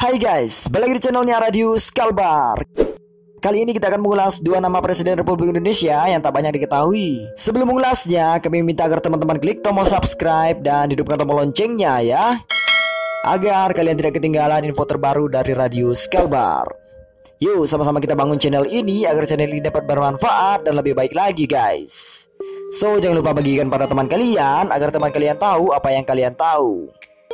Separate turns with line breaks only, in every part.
Hai guys, balik lagi di channelnya Radius Kalbar. Kali ini kita akan mengulas dua nama Presiden Republik Indonesia yang tak banyak diketahui. Sebelum mengulasnya, kami minta agar teman-teman klik tombol subscribe dan hidupkan tombol loncengnya ya, agar kalian tidak ketinggalan info terbaru dari Radius Kalbar. Yuk sama-sama kita bangun channel ini agar channel ini dapat bermanfaat dan lebih baik lagi guys. So jangan lupa bagikan pada teman kalian agar teman kalian tahu apa yang kalian tahu.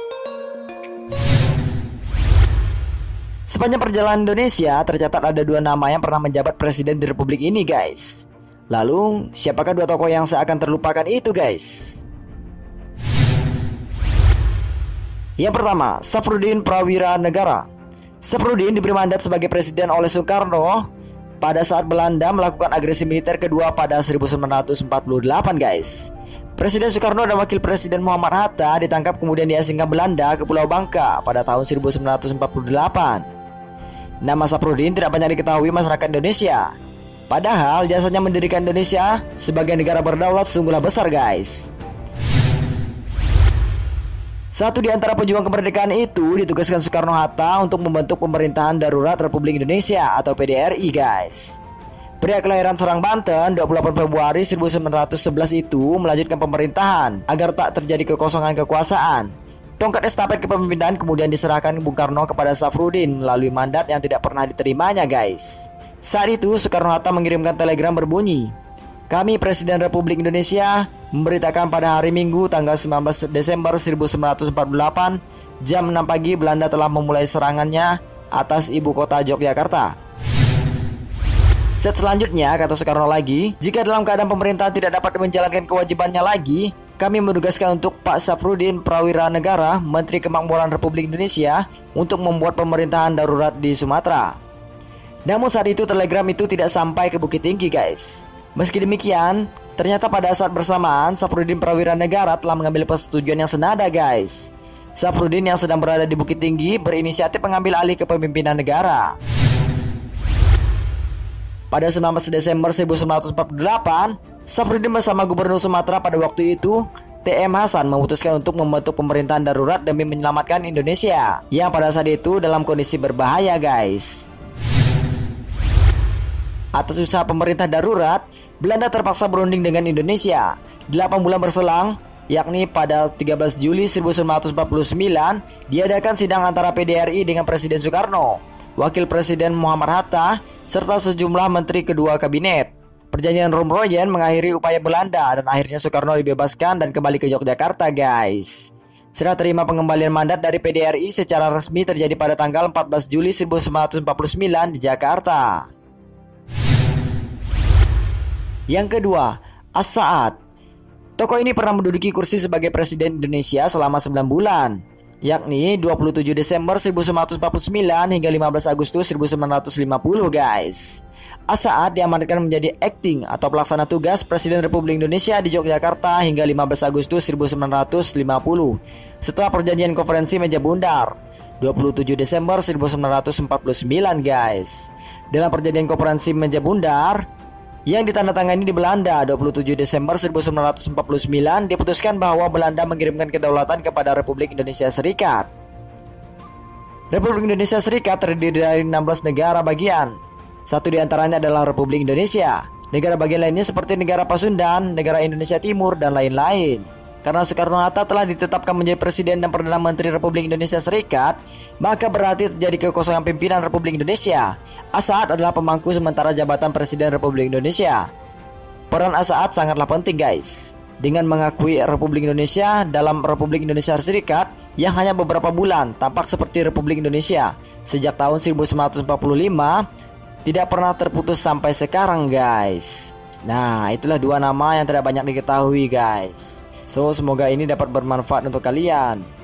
Sepanjang perjalanan Indonesia, tercatat ada dua nama yang pernah menjabat presiden di Republik ini guys. Lalu, siapakah dua tokoh yang seakan terlupakan itu guys? Yang pertama, Safrudin Prawira Negara. Safrudin diberi mandat sebagai presiden oleh Soekarno pada saat Belanda melakukan agresi militer kedua pada 1948 guys. Presiden Soekarno dan Wakil Presiden Muhammad Hatta ditangkap kemudian diasingkan Belanda ke Pulau Bangka pada tahun 1948. Nama Safrudin tidak banyak diketahui masyarakat Indonesia. Padahal jasanya mendirikan Indonesia sebagai negara berdaulat sungguhlah besar guys. Satu di antara pejuang kemerdekaan itu ditugaskan Soekarno-Hatta untuk membentuk pemerintahan darurat Republik Indonesia atau PDRI guys. Pria kelahiran Serang, Banten 28 Februari 1911 itu melanjutkan pemerintahan agar tak terjadi kekosongan kekuasaan. Tongkat estafet kepemimpinan kemudian diserahkan Bung Karno kepada Safrudin melalui mandat yang tidak pernah diterimanya guys. Saat itu Soekarno-Hatta mengirimkan telegram berbunyi, "Kami Presiden Republik Indonesia memberitakan pada hari Minggu tanggal 19 Desember 1948 jam 6 pagi Belanda telah memulai serangannya atas ibu kota Yogyakarta." Selanjutnya kata Soekarno lagi, "Jika dalam keadaan pemerintahan tidak dapat menjalankan kewajibannya lagi, kami menugaskan untuk Pak Safrudin Prawira Negara, Menteri Kemakmuran Republik Indonesia, untuk membuat pemerintahan darurat di Sumatera." Namun saat itu telegram itu tidak sampai ke Bukit Tinggi guys. Meski demikian, ternyata pada saat bersamaan Safrudin Prawira Negara telah mengambil persetujuan yang senada guys. Safrudin yang sedang berada di Bukit Tinggi berinisiatif mengambil alih kepemimpinan negara. Pada 19 Desember 1948, Safrudin bersama Gubernur Sumatera pada waktu itu, TM Hasan, memutuskan untuk membentuk pemerintahan darurat demi menyelamatkan Indonesia yang pada saat itu dalam kondisi berbahaya guys. Atas usaha pemerintah darurat, Belanda terpaksa berunding dengan Indonesia. 8 bulan berselang, yakni pada 13 Juli 1949, diadakan sidang antara PDRI dengan Presiden Soekarno, Wakil Presiden Muhammad Hatta, serta sejumlah menteri kedua kabinet. Perjanjian Romroyen mengakhiri upaya Belanda dan akhirnya Soekarno dibebaskan dan kembali ke Yogyakarta guys. Serah terima pengembalian mandat dari PDRI secara resmi terjadi pada tanggal 14 Juli 1949 di Jakarta. Yang kedua, As-Saad. Tokoh ini pernah menduduki kursi sebagai Presiden Indonesia selama 9 bulan, yakni 27 Desember 1949 hingga 15 Agustus 1950 guys. As-Saad diamanatkan menjadi acting atau pelaksana tugas Presiden Republik Indonesia di Yogyakarta hingga 15 Agustus 1950 setelah perjanjian konferensi meja bundar 27 Desember 1949 guys. Dalam perjanjian konferensi meja bundar yang ditandatangani di Belanda 27 Desember 1949 diputuskan bahwa Belanda mengirimkan kedaulatan kepada Republik Indonesia Serikat. Republik Indonesia Serikat terdiri dari 16 negara bagian. Satu di antaranya adalah Republik Indonesia. Negara bagian lainnya seperti negara Pasundan, negara Indonesia Timur, dan lain-lain. Karena Soekarno-Hatta telah ditetapkan menjadi Presiden dan Perdana Menteri Republik Indonesia Serikat, maka berarti terjadi kekosongan pimpinan Republik Indonesia. As-Saad adalah pemangku sementara jabatan Presiden Republik Indonesia. Peran As-Saad sangatlah penting guys, dengan mengakui Republik Indonesia dalam Republik Indonesia Serikat yang hanya beberapa bulan tampak seperti Republik Indonesia sejak tahun 1945 tidak pernah terputus sampai sekarang guys. Nah, itulah dua nama yang tidak banyak diketahui guys. So, semoga ini dapat bermanfaat untuk kalian.